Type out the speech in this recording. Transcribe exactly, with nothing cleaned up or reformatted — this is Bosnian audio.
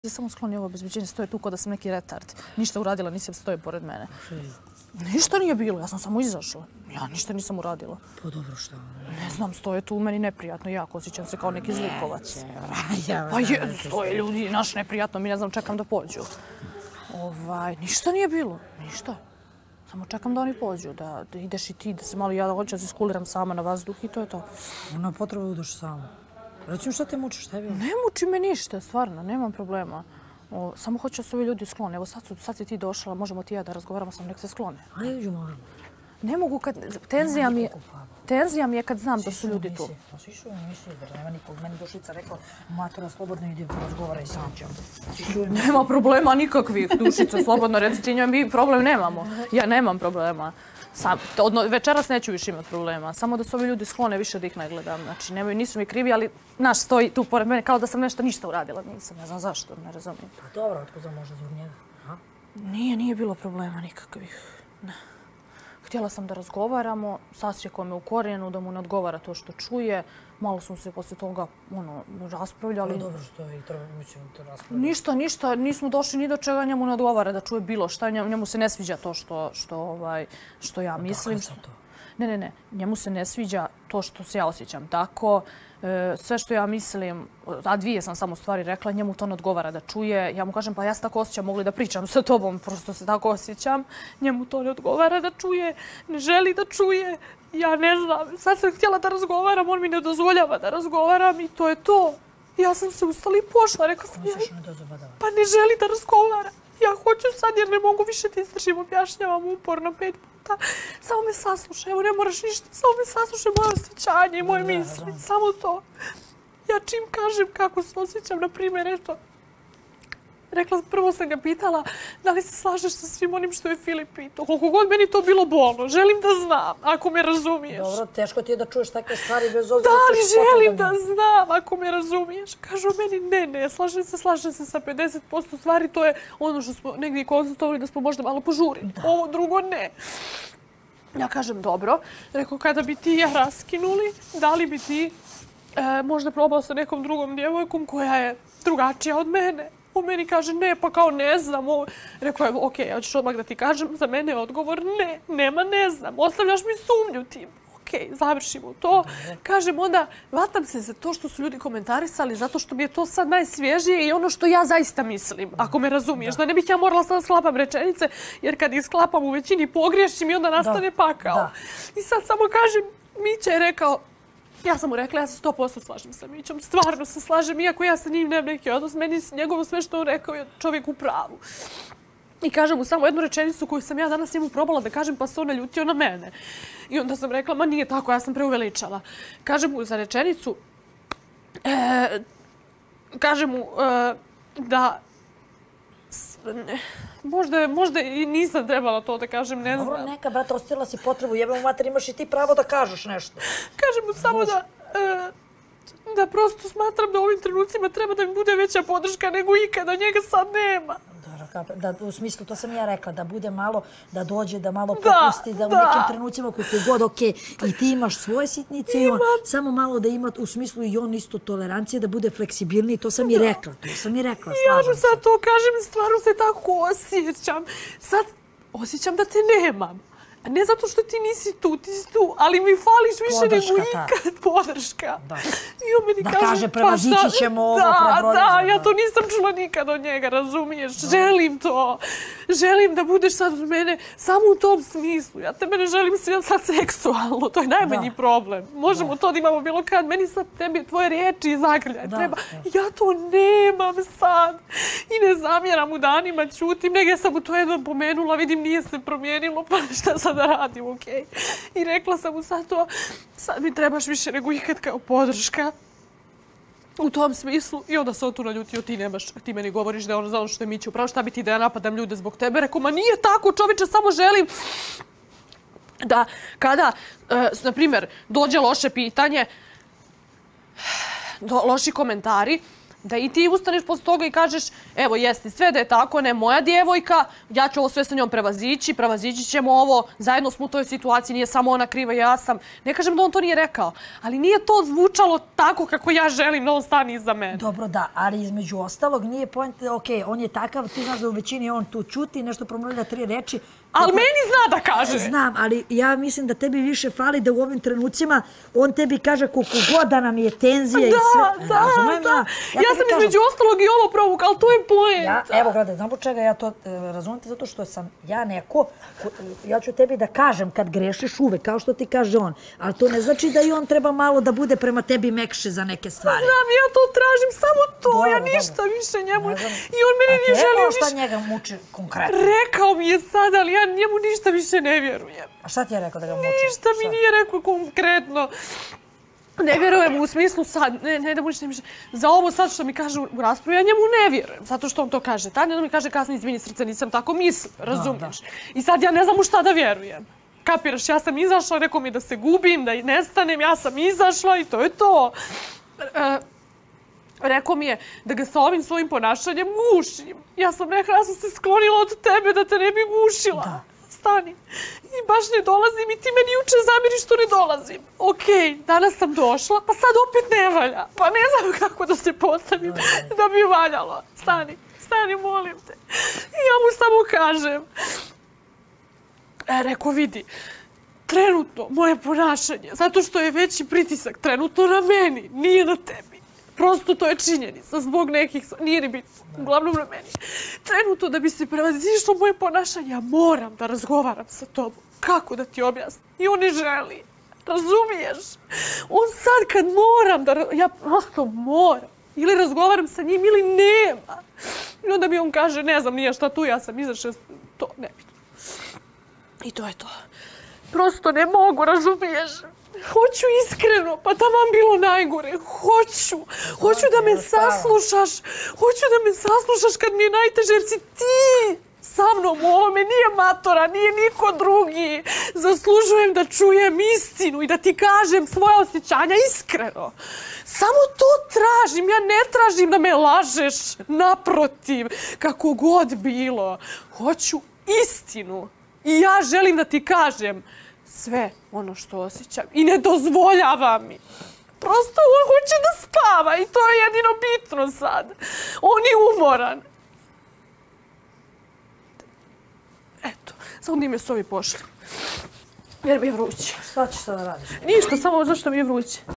Samo skloni ovo obezbeđenje, stoje tu kao da sam neki retard. Ništa uradila, nisam stoje pored mene. Ništa nije bilo, ja sam samo izašla. Ja ništa nisam uradila. Pa dobro, šta? Ne znam, stoje tu meni neprijatno, jako osjećam se kao neki zlikovac. Pa je, stoje ljudi, naš neprijatno, mi ne znam, čekam da pođu. Ovaj, ništa nije bilo, ništa. Samo čekam da oni pođu, da ideš i ti, da se malo ja hoću da se skuliram sama na vazduh i to je to. Ona potreba udeš sama. Recimo šta te muči, šta je bilo? Ne muči me ništa, stvarno, nemam problema. O, samo hoću da se ovi ljudi sklone. Evo sad, su, sad si ti došla, možemo ti ja da razgovaramo, sam nek se sklone. Ajde, uđu možemo. Ne mogu kad... Tenzija mi je, tenzija mi je kad znam da su ljudi tu. Pa svi su u emisiji, jer nema nikog. Meni Dušica rekla, matora, slobodno ide, razgovaraj sam ćemo. Nema problema nikakvih, Dušica, slobodno reci ti njoj, mi problem nemamo. Ja nemam problema. Sam, odno, večeras neću više imati problema. Samo da su ovi ljudi sklone, više da ih ne gledam. Znači, nemaju, nisu mi krivi, ali naš stoji tu pored mene kao da sam nešto ništa uradila. Nisam, ne znam zašto, ne razumijem. Pa dobro, otkuda možda zbog njega? A? Nije, nije bilo problema nikakvih. Ne. Htjela sam da razgovaramo, sasjekao me u korijenu, da mu ne odgovara to što čuje. Malo smo se poslije toga ono, raspravljali. Pa dobro što i treba, mi ćemo to raspravljati. Ništa, ništa, nismo došli ni do čega, njemu ne odgovara da čuje bilo šta. Njemu se ne sviđa to što, što, ovaj, što ja mislim. Dakle, to? Ne, ne, ne. Njemu se ne sviđa to što se ja osjećam tako. E, sve što ja mislim, a dvije sam samo stvari rekla, njemu to ne odgovara da čuje. Ja mu kažem, pa ja se tako osjećam, mogli da pričam sa tobom, prosto se tako osjećam. Njemu to ne odgovara da čuje, ne želi da čuje. Ja ne znam, sad sam htjela da razgovaram, on mi ne dozvoljava da razgovaram i to je to. Ja sam se ustala i pošla, rekla sam, ja, pa ne želi da razgovara. Ja hoću sad jer ne mogu više da izdržim, objašnjavam uporno pet puta. Samo me saslušaj, evo ne moraš ništa, samo me saslušaj moje osjećanje i moje misli, samo to. Ja čim kažem kako se osjećam, na primjer, eto, rekla, prvo sam ga pitala da li se slažeš sa svim onim što je Filip pitao. Koliko god meni to bilo bolno, želim da znam, ako me razumiješ. Dobro, teško ti je da čuješ takve stvari bez obzira. Da li želim da znam, ako me razumiješ? Kažu meni, ne, ne, slažem se, slažem se sa pedeset posto stvari. To je ono što smo negdje konsultovali da smo možda malo požurili. Ovo drugo ne. Ja kažem, dobro. Rekao, kada bi ti i ja raskinuli, da li bi ti e, možda probao sa nekom drugom djevojkom koja je drugačija od mene? On meni kaže, ne, pa kao ne znam. Rekao je, okej, ja ću odmah da ti kažem, za mene je odgovor ne, nema ne znam. Ostavljaš mi sumnju tim. Okej, završimo to. Kažem onda, vatam se za to što su ljudi komentarisali, zato što mi je to sad najsvježije i ono što ja zaista mislim, ako me razumiješ. Da ne bih ja morala sad sklapam rečenice, jer kad ih sklapam u većini pogriješim i onda nastane pakao. I sad samo kažem, Mića je rekao, ja sam mu rekla, ja se sto posto slažem sa Mićom, stvarno se slažem, iako ja sa njim nemam neki odnos, meni njegovo sve što on rekao je čovjek u pravu. I kažem mu samo jednu rečenicu koju sam ja danas njemu probala da kažem, pa se on naljutio na mene. I onda sam rekla, ma nije tako, ja sam preuveličala. Kažem mu za rečenicu, e, kažem mu e, da... Možda, možda i nisam trebala to da kažem, ne znam. Dobro, neka, brate, ostila si potrebu, jebem mater, imaš i ti pravo da kažeš nešto. Kažem mu samo da, e, da prosto smatram da u ovim trenucima treba da mi bude veća podrška nego ikada, njega sad nema. Da, u smislu, to sam ja rekla, da bude malo, da dođe, da malo popusti, da u nekim trenucima koji je god okej, i ti imaš svoje sitnice i on samo malo da ima, u smislu i on isto tolerancije, da bude fleksibilniji, to sam i rekla, to sam i rekla, slažem se. Ja sad to kažem i stvarno se tako osjećam. Sad osjećam da te nemam. Ne zato što ti nisi tu, ti si tu, ali mi fališ više nego ikad podrška. Da kaže, prevazići ćemo ovo, prebroditi. Da, ja to nisam čula nikad od njega, razumiješ? Želim to. Želim da budeš sad od mene samo u tom smislu. Ja tebe ne želim sad seksualno, to je najmanji problem. Možemo to da imamo bilo kad. Meni sad tebi tvoje riječi i zagrljaj treba. Ja to nemam sad. I ne zamjeram u danima, ćutim. Negdje sam mu to jednom pomenula, vidim nije se promijenilo, pa šta sad da radim, okej. I rekla sam mu sad to, sad mi trebaš više nego ikad kao podrška. U tom smislu. I onda se on tu naljutio, ti nemaš, ti meni govoriš da je ono za ono što je Mića upravo, šta bi ti da ja napadam ljude zbog tebe? Rekao, ma nije tako, čovječe, samo želim da kada, na primjer, dođe loše pitanje, loši komentari, Da i ti ustaneš posle toga i kažeš, evo jeste, sve da je tako, ne moja djevojka, ja ću ovo sve sa njom prevazići, prevazići ćemo ovo, zajedno smo u toj situaciji, nije samo ona kriva, ja sam. Ne kažem da on to nije rekao, ali nije to zvučalo tako kako ja želim da on stane iza mene. Dobro, da, ali između ostalog nije point, ok, on je takav, ti znaš da u većini on tu čuti, nešto promovlja tri reči. Ali meni zna da kaže. Znam, ali ja mislim da tebi više fali da u ovim trenucima on tebi kaže koliko god da nam je tenzija i sve. Da, da, da. Ja sam između ostalog i ovo provukla, ali to je point. Evo, gledaj, znam po čega ja to razumite, zato što sam ja neko, ja ću tebi da kažem kad grešiš uvek, kao što ti kaže on, ali to ne znači da i on treba malo da bude prema tebi mekše za neke stvari. Znam, ja to tražim, samo to, ja ništa više njemu, i on mene nije želio više. A šta njega muči konkretno? Rekao mi je sad, ali ja njemu ništa više ne vjerujem. A šta ti je rekao da ga muči? Ništa mi nije rekao konkretno. Ne vjerujem u smislu sad, ne, ne da mu ništa više. Za ovo sad što mi kaže u raspravi, ja njemu ne vjerujem, zato što on to kaže. Tanja da mi kaže kasnije, izvini srce, nisam tako mislila, razumiješ? I sad ja ne znam u šta da vjerujem. Kapiraš, ja sam izašla, rekao mi da se gubim, da nestanem, ja sam izašla i to je to. E, rekao mi je da ga sa ovim svojim ponašanjem gušim. Ja sam rekla, ja sam se sklonila od tebe da te ne bi gušila. Da. Stani. I baš ne dolazim i ti meni juče zamiriš što ne dolazim. Okej, danas sam došla, pa sad opet ne valja. Pa ne znam kako da se postavim da bi valjalo. Stani, stani, molim te. I ja mu samo kažem. E, rekao, vidi, trenutno moje ponašanje, zato što je veći pritisak trenutno na meni, nije na tebi. Prosto to je činjenica, zbog nekih, nije ni bitno, uglavnom na meni. Trenutno da bi se prevazišlo moje ponašanje, ja moram da razgovaram sa tobom. Kako da ti objasnim? I on ne želi. Razumiješ? On sad kad moram da, ja prosto moram. Ili razgovaram sa njim ili nema. I onda mi on kaže, ne znam nije šta tu, ja sam izašla, to ne bitno. I to je to. Prosto ne mogu, razumiješ? Hoću iskreno, pa taman bilo najgore. Hoću. Hoću da me saslušaš. Hoću da me saslušaš kad mi je najteže, jer si ti sa mnom u ovome. Nije matora, nije niko drugi. Zaslužujem da čujem istinu i da ti kažem svoje osjećanja iskreno. Samo to tražim. Ja ne tražim da me lažeš. Naprotiv, kako god bilo. Hoću istinu. I ja želim da ti kažem sve ono što osjećam i ne dozvoljava mi. Prosto on hoće da spava i to je jedino bitno sad. On je umoran. Eto, sad mi me s ovi pošli. Jer mi je vruće. Šta ćeš sada radiš? Ništa, samo zašto mi je vruće.